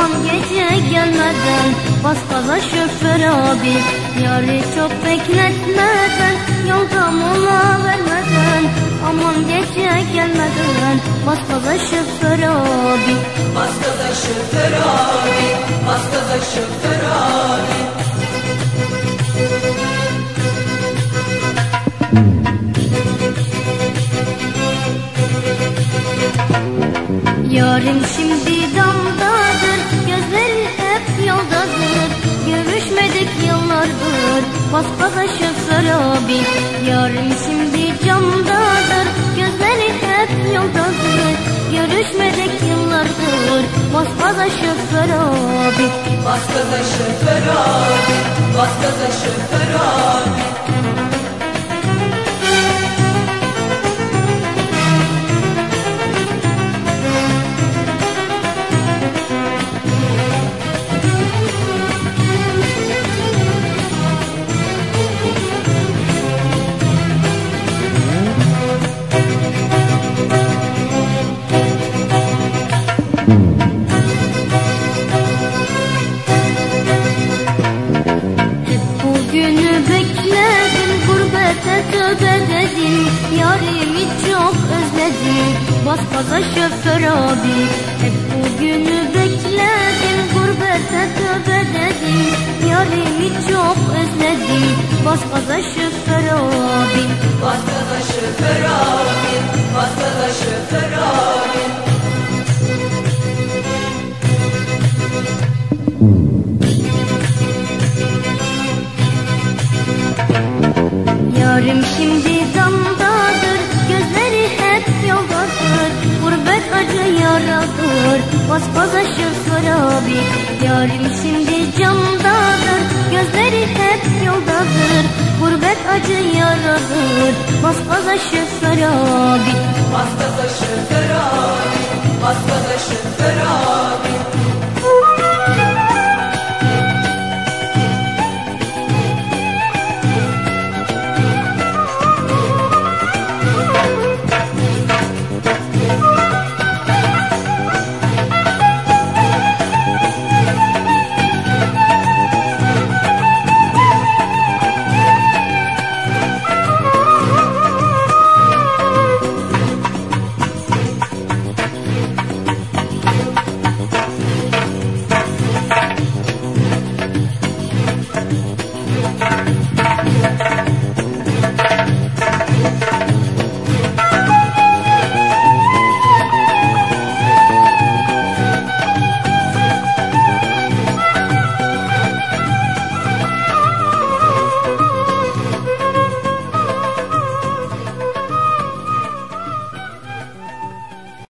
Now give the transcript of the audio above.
aman gece gelmeden bas gaza şoför abi. Yarı çok bekletmeden, yolda mola vermeden, aman gece gelmeden bas gaza şoför abi. Bas gaza şoför abi, bas gaza şoför abi. Yarım şimdi damdadır, gözleri hep yoldadır. Görüşmedik yıllardır, bas gaza şoför abi. Yarım şimdi camdadır, gözleri hep yoldadır. Görüşmedik yıllardır, bas gaza şoför abi. Bas gaza şoför abi, bas gaza şoför abi. Günü bekledim, gurbete tövbe dedim. Yarimi çok özledim, bas gaza şoför abi. Hep bugünü bekledim, gurbete tövbe dedim. Yarimi çok özledim, bas gaza şoför abi. Bas gaza şoför abi, bas gaza şoför abi. Yarım şimdi damdadır, gözleri hep yoldadır. Gurbet acı yaradır, bas gaza şoför abi. Yarım şimdi camdadır, gözleri hep yoldadır. Gurbet acı yaradır, bas gaza şoför abi. Bas gaza şoför abi, bas gaza şoför abi.